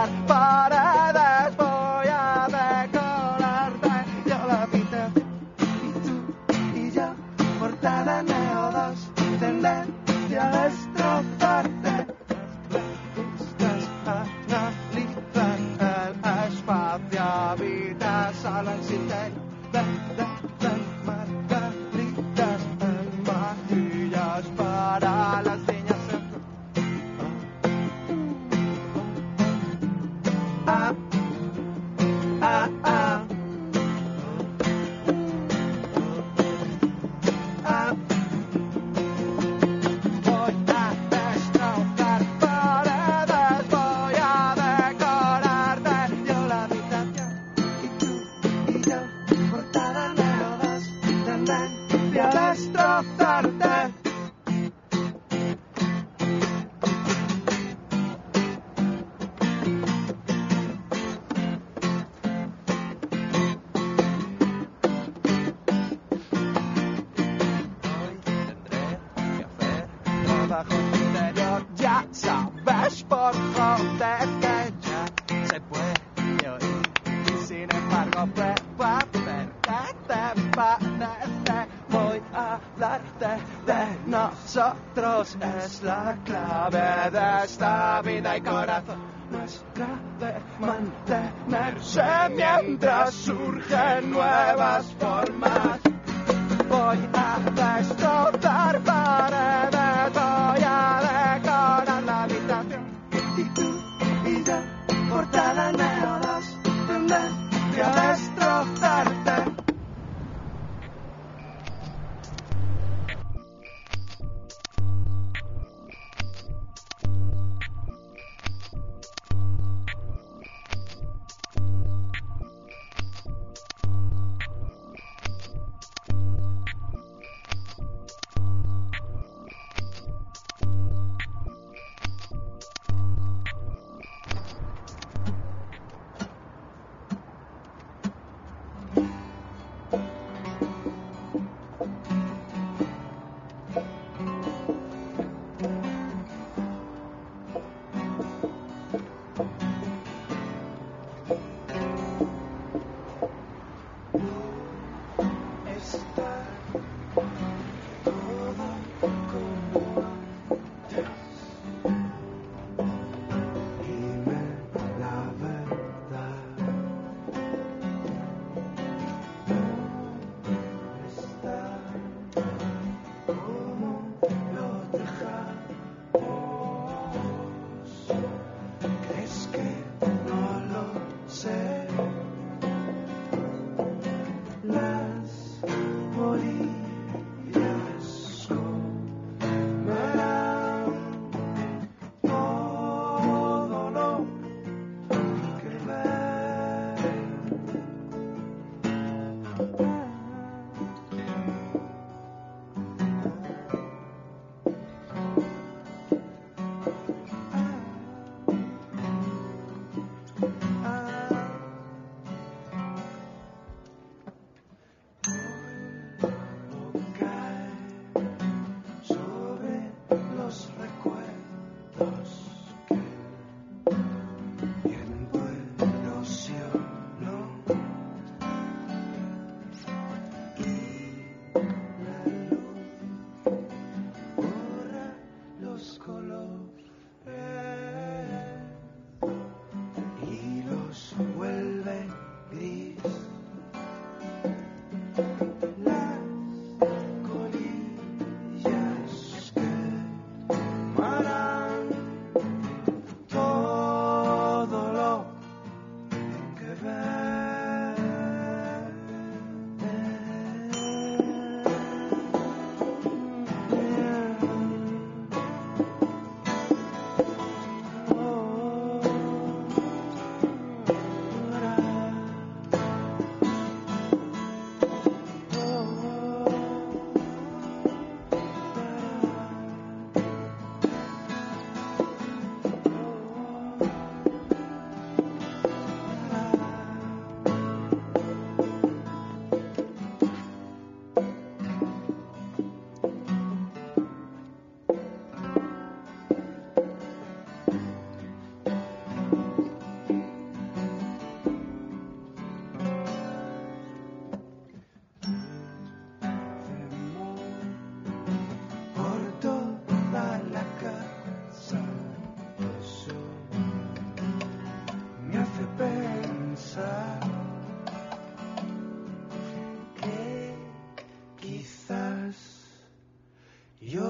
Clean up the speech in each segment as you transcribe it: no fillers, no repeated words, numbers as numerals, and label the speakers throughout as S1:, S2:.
S1: destrozar paredes, voy a decorarte yo la habitación. Y tú y yo, portada Neo 2, tendencia a destrozarte. Buscas analizar el espacio, habitas solo en silencio. Margaritas en vajillas para las niñas Voy a destrozar paredes, voy a decorarte yo la habitación. Y tú y yo, portada Neo 2, tendencia a destrozarte. Trabajo interior, ya sabes, por joder que ya se puede oír. Y sin embargo prueba a ver qué te parece. Voy a hablarte de nosotros, es la clave de esta vida y corazón. Nuestra de mantenerse mientras surgen nuevas formas. Voy a destrozar paredes, voy a decorar la habitación. Y tú y yo, portada Neo 2, tendencia a destrozarte.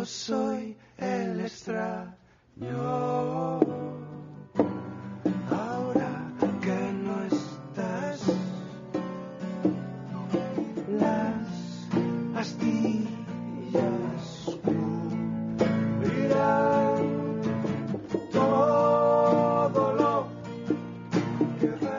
S1: yo soy el extraño. Ahora que no estás, las astillas cubrirán todo lo que ves.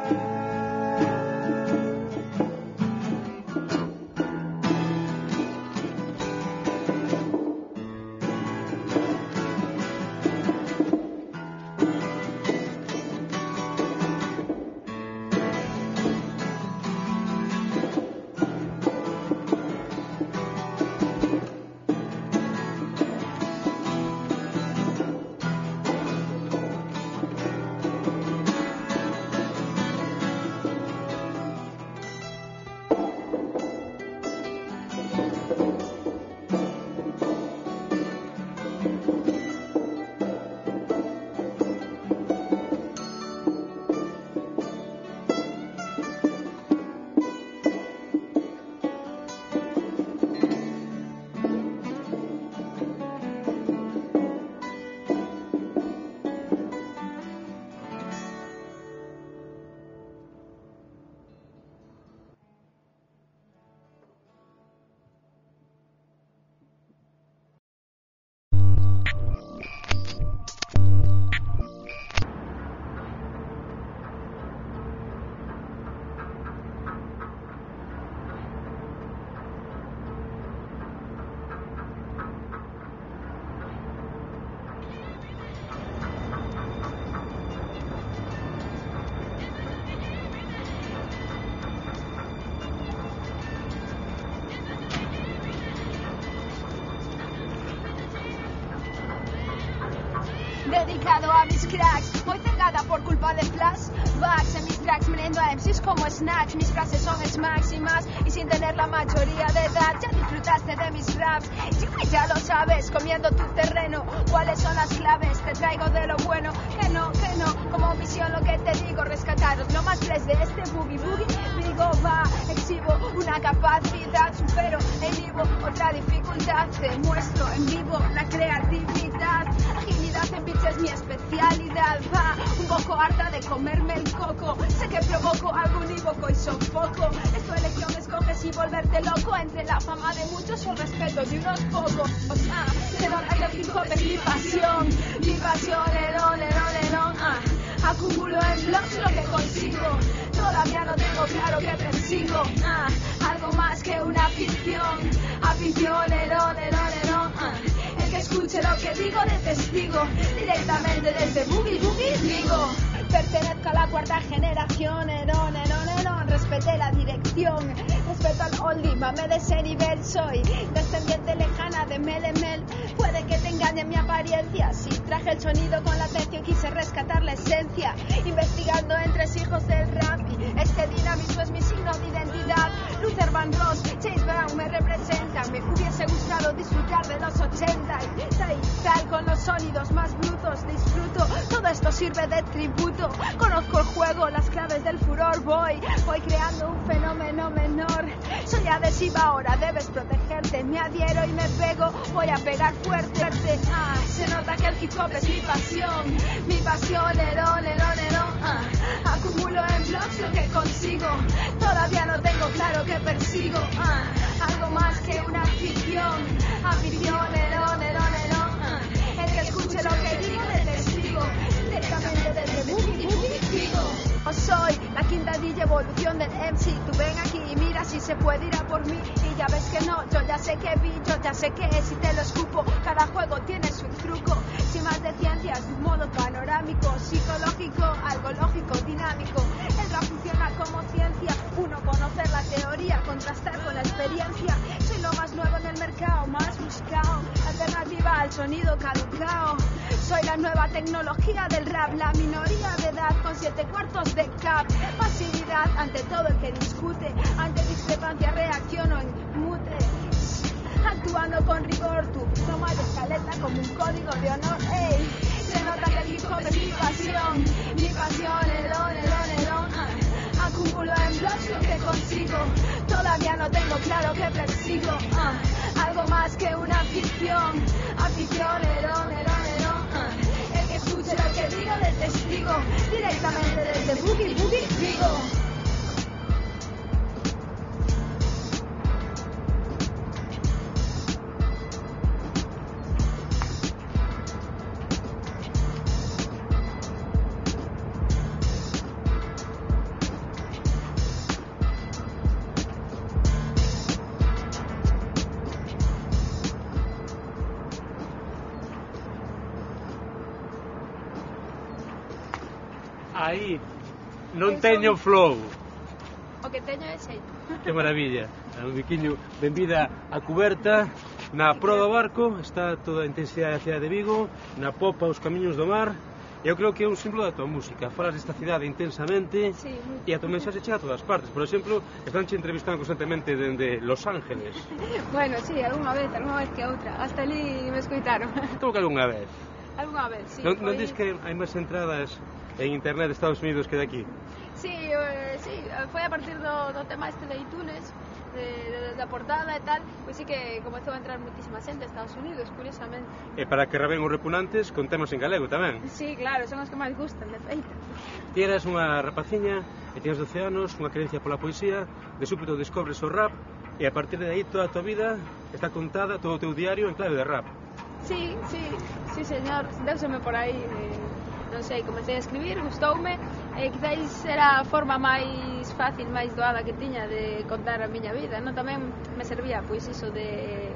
S2: Dedicado a mis cracks, voy cegada por culpa de flashbacks. En mis tracks merendo a MCs como snacks. Mis frases son smacks y más, y sin tener la mayoría de edad. Ya disfrutaste de mis raps, y ya lo sabes, comiendo tu terreno. ¿Cuáles son las claves? Te traigo de lo bueno, que no, como misión lo que te digo, rescataros lo más fresco de este boogie boogie. Digo, va, exhibo una capacidad, supero en vivo otra dificultad. Te muestro en vivo la creatividad, agilidad en pitch es mi especialidad. Va, un poco harta de comerme el coco, sé que provoco algo unívoco y sofoco. Es tu elección, escoges y volverte loco. Entre la fama de muchos o el respeto de unos pocos. Se nota que el hip hop es mi pasión, acumulo en blogs lo que consigo. Todavía no tengo claro qué persigo. Algo más que una afición, el que escuche lo que digo de testigo, directamente desde Boogie Boogie digo. Pertenezco a la cuarta generación, respeté la dirección, respeto al oldie, mame de ese nivel. Soy descendiente lejana de Melemel. Puede que te engañe mi apariencia, si traje el sonido con la atención, quise rescatar la esencia. Investigando entre hijos del rap, y este dinamismo es mi signo de identidad. Luther Vandross, Chase Brown me representan. Me hubiese gustado disfrutar de los 80 y tal con los sonidos más brutos. Disfruto, todo esto sirve de tributo. Conozco el juego, las claves del furor. Voy creando un fenómeno menor. Soy adhesiva ahora, debes protegerte. Me adhiero y me pego, voy a pegar fuerte. Se nota que el hip hop es mi pasión, acumulo en blogs lo que consigo. Todavía no tengo claro qué persigo. Algo más que una afición, el que escuche lo que digo de testigo, directamente desde Boogie Boogie digo. Soy la quinta DJ evolución del MC. Tú ven aquí y mira si se puede ir a por mí. Y ya ves que no, yo ya sé que vi, yo ya sé que es y te lo escupo. Cada juego tiene su truco. Sin más de ciencias, de un modo panorámico, psicológico, algo lógico, dinámico. El rap funciona como ciencia. Uno, conocer la teoría, contrastar con la experiencia. Soy lo más nuevo en el mercado, más buscado. Alternativa al sonido caducao. Soy la nueva tecnología del rap, la minoría de edad con 7/4 de cap. Pasividad ante todo el que discute, ante discrepancia reacciono en mute. Actuando con rigor, tú toma de escaleta como un código de honor. Ey, se nota que el hip hop es mi pasión, acumulo en blogs lo que consigo. Todavía no tengo claro qué persigo. Algo más que una afición, prisionero, el que escuche lo que digo del testigo, directamente desde Boogie Boogie Vigo.
S3: Aí non teño flow.
S2: O que teño é xeito.
S3: Que maravilla. Un biquiño, benvida a cuberta. Na proa do barco está toda a intensidade da cidade de Vigo, na popa os camiños do mar. Eu creo que é un símbolo da tua música. Falas desta cidade intensamente,
S2: sí,
S3: e a tua mensaxe chega a todas partes. Por exemplo, estánche entrevistando constantemente dende Los Ángeles.
S2: Bueno, sí, algunha vez que outra. Hasta ali me escoitaron.
S3: Como que algunha vez?
S2: Algunha vez, sí.
S3: Non dis que hai máis entradas en internet de Estados Unidos que de aquí?
S2: Sí, sí, foi a partir do tema este de iTunes, da portada e tal, pois sí que comezou a entrar moitísima xente a Estados Unidos, curiosamente.
S3: E para que raben os repunantes, con temas en galego tamén.
S2: Sí, claro, son os que máis gustan, de feito.
S3: Ti eras unha rapaciña e tiñas 12 anos, unha creencia pola poesía, de súpeto descobres o rap, e a partir de aí toda a tua vida está contada, todo o teu diario en clave de rap.
S2: Sí, señor, deuseme por aí, non sei, comecei a escribir, gustoume, e quizáis era a forma máis fácil, máis doada que tiña de contar a miña vida, non? Tamén me servía, pois, iso de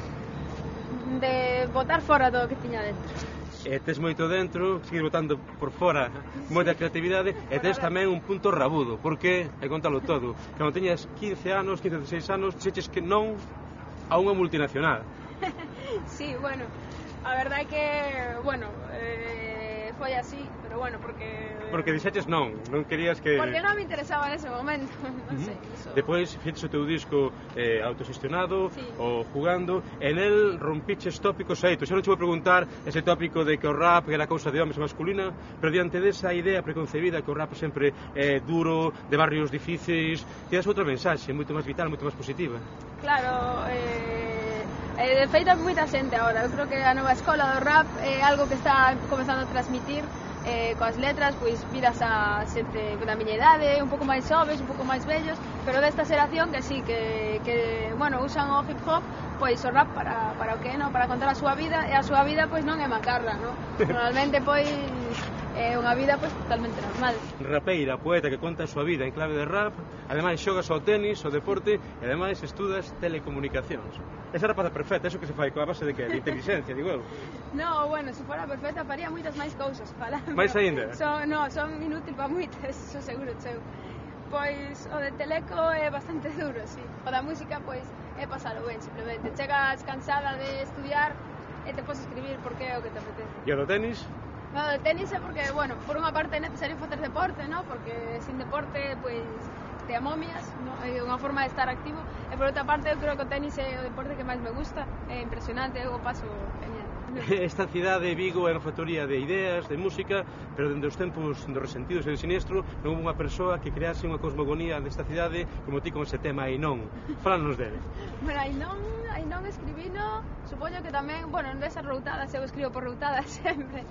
S2: botar fora todo o que tiña dentro.
S3: E tes moito dentro, seguir botando por fora moita creatividade, e tes tamén un punto rabudo, porque, hai contalo todo, cando teñas 15 anos, 15, 16 anos, dixeches que non a unha multinacional.
S2: Sí, bueno, a verdade é que, bueno, foi así, pero bueno, porque
S3: dixeches non querías que...
S2: Porque non me interesaba nese momento, non sei, iso...
S3: Depois fixes o teu disco autoxestionado,
S2: sí,
S3: o jugando, en el rompiches tópicos aí. Xa non che vou preguntar ese tópico de que o rap era cousa de homes masculina, pero diante desa idea preconcebida que o rap sempre é duro, de barrios difíceis, tiras outra mensaxe moito máis vital, moito máis positiva.
S2: Claro, de feito hai moita xente agora. Eu creo que a nova escola do rap é algo que está comenzando a transmitir coas letras, pois vidas a xente da miña idade, un pouco máis xoves, un pouco máis vellos, pero desta xeración que sí, que bueno, usan o hip hop, pois o rap para o que, no? Para contar a súa vida, e a súa vida pois non é macarra, no? Normalmente pois é unha vida pois totalmente normal.
S3: Rapeira, poeta que conta a súa vida en clave de rap, ademais xogas ao tenis, ao deporte, e ademais estudas telecomunicacións. Esa rapaza perfecta, eso que se fai coa base de que? De inteligencia, digo eu.
S2: No, bueno, se fora perfecta faría moitas máis cousas, falando.
S3: Mais aínda?
S2: Son inútil para moitas, eso seguro cheo. Pois o de teleco é bastante duro, sí. O da música, pois, é pasalo ben, simplemente. Chegas cansada de estudiar e te podes escribir porque é o que te apetece.
S3: E o do tenis?
S2: No, o tenis é porque, bueno, por unha parte é necesario facer deporte, ¿no? Porque sin deporte, pois, te amomias, ¿no? É unha forma de estar activo. E por outra parte, eu creo que o tenis é o deporte que máis me gusta. É impresionante, eu o paso genial.
S3: Esta cidade, Vigo, é unha factoría de ideas, de música, pero dende os tempos dos Resentidos e de Sinestro non houve unha persoa que crease unha cosmogonía desta cidade como ti con ese tema Ainón. Fálanos dele.
S2: Bueno, Ainón escribino, supoño que tamén, bueno, nesas routadas, eu escribo por routadas sempre.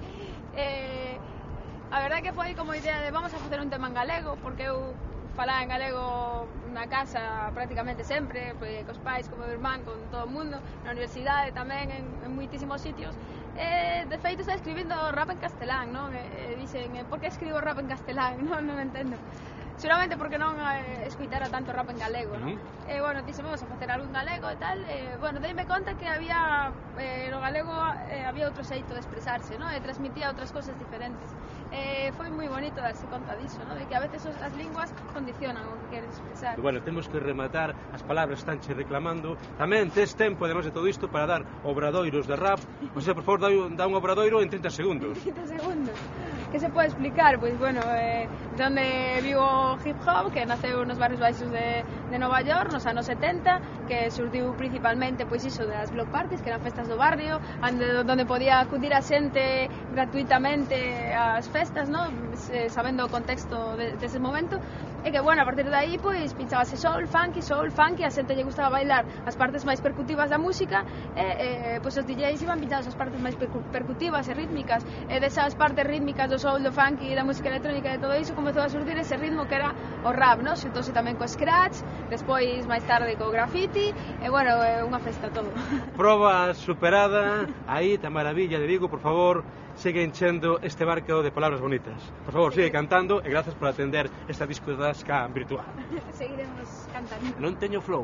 S2: A verdade que foi como idea de vamos a facer un tema en galego, porque eu falaba en galego na casa prácticamente sempre, pues, cos pais, como meu irmán, con todo o mundo, na universidade tamén, en moitísimos sitios. De feito, está escribindo rap en castelán, non? Dicen, por que escribo rap en castelán? Non me entendo. Seguramente porque non escuitara tanto rap en galego, non? Bueno, dixen, vamos a facer algo en galego e tal. Bueno, deime conta que había, no galego había outro xeito de expresarse, non? E transmitía outras cosas diferentes. Foi moi bonito darse conta diso, non? De que a veces as linguas condicionan o que queres expresar.
S3: Bueno, temos que rematar, as palabras estanche reclamando. Tamén tes tempo, además de todo isto, para dar obradoiros de rap. O sea, por favor, dá un obradoiro en 30 segundos.
S2: 30 segundos. Que se pode explicar? Pois, bueno, de onde viu o hip hop, que naceu nos barrios baixos de Nova York nos anos 70, que surdiu principalmente pois iso das block parties, que eran festas do barrio, onde podía acudir a xente gratuitamente ás festas, no? Sabendo o contexto dese momento, e que, bueno, a partir de aí, pois, pinchábase soul, funky, a xente lle gustaba bailar as partes máis percutivas da música, e pois os DJs iban pinchados as partes máis percutivas e rítmicas, e desas partes rítmicas do soul, do funky, da música electrónica e de todo iso, comezou a surdir ese ritmo que era o rap, no? Xuntouse tamén co scratch, despois, máis tarde, co graffiti, e, bueno, é unha festa todo.
S3: Proba superada, aí, ta maravilla de Vigo, por favor, sigue enchendo este barco de palabras bonitas. Por favor, sigue cantando e grazas por atender esta discotasca virtual.
S2: Seguiremos cantando.
S3: Non teño flow.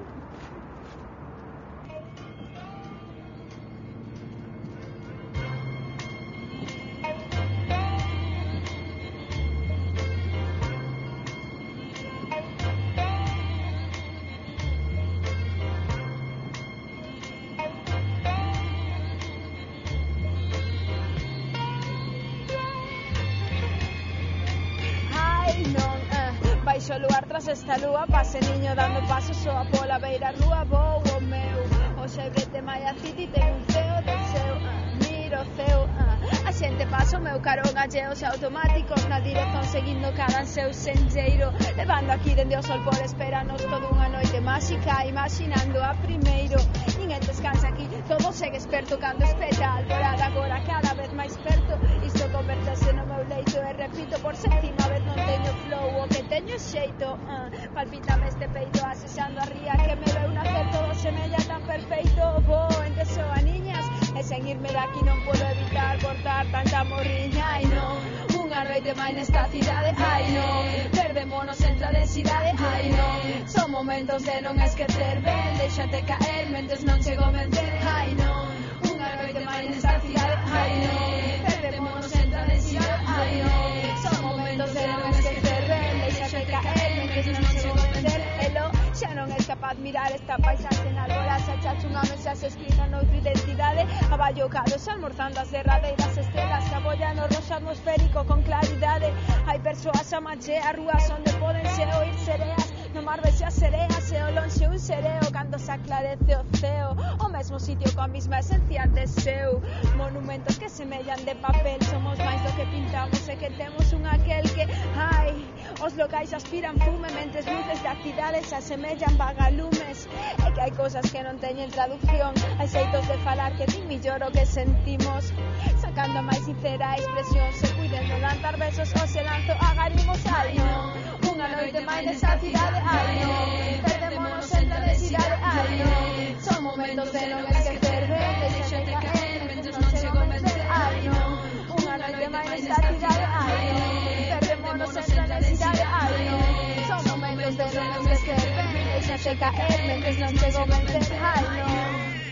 S2: Baixo o luar tras esta lúa, pase niño dando pasos soa pola beira rúa, vou o meu, o xebrete Maya City ten un ceo del seu, miro o ceo, a xente pasa o meu carón alleos automáticos na dirección seguindo cada seu senlleiro, levando aquí dende o sol por esperanos toda unha noite máxica, imaginando a primeiro, ninguén descansa aquí, todo segue esperto cando espeta a alborada, agora cada vez máis perto, isto convertese no meu leito e repito por sétima vez non teño flow, o que teño xeito, palpítame este peito asexando a ría que me veu nacer, todo semella tan perfeito, vou en que soa niñas e sen irme daqui non podo evitar cortar tanta morriña, ai non, unha noite máis nesta cidade, ai non, perdémonos entre a densidade, ai non, son momentos de non esquecer, ben, déxate caer mentres non chego a mentir, ai non, unha noite máis nesta cidade, ai non, perdémonos entre a densidade, ai non, son momentos de non esquecer, ben, déxate caer mentres non chego a mentir, elo, xa non és capaz mirar esta paisaxe na albora, xa chacho unha mensaxe escrita noutra identidade, aballocados almorzando as derradeiras estrelas que abollan o roxo atmosférico con claridade, hai persoas a machea, rúas onde podense oír sereas, no mar vexe as sereas e o lonxe un sereo cando se aclarece o ceo, o mesmo sitio coa mesma esencia de seu, monumentos que semellan de papel, somos máis do que pintamos e que temos un aquel que, ai, os locais aspiran fume mentres luces da cidade se asemellan vagalumes, e que hai cosas que non teñen traducción, hai xeitos de falar que din millor o que sentimos, sacando a máis sincera expresión, se cuiden de lanzar besos ou se lanzo agarimos, ai non, unha noite máis nesta cidade, ai non, perdémonos entre a densidade, ai non, son momentos de non esquecer, ben, deixate caer mentres non chego a vencer, ai non, unha noite máis nesta cidade, ai non, perdémonos entre a densidade, ai non, son momentos de non esquecer, ben, deixate caer mentres non chego a vencer, ai non.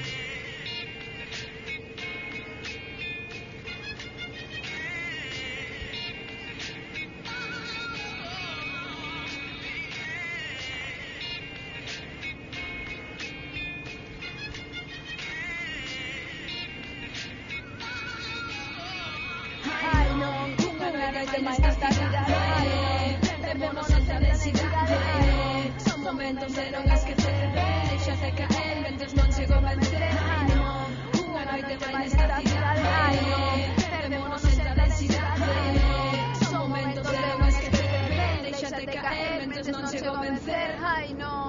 S2: Son momentos de non esquecer, deixate caer mentres non chego a vencer, ai non, unha noite máis nesta cidade, ai non, perdémonos entre a densidade, ai non, son momentos de non esquecer, deixate caer mentres non chego a vencer, ai non.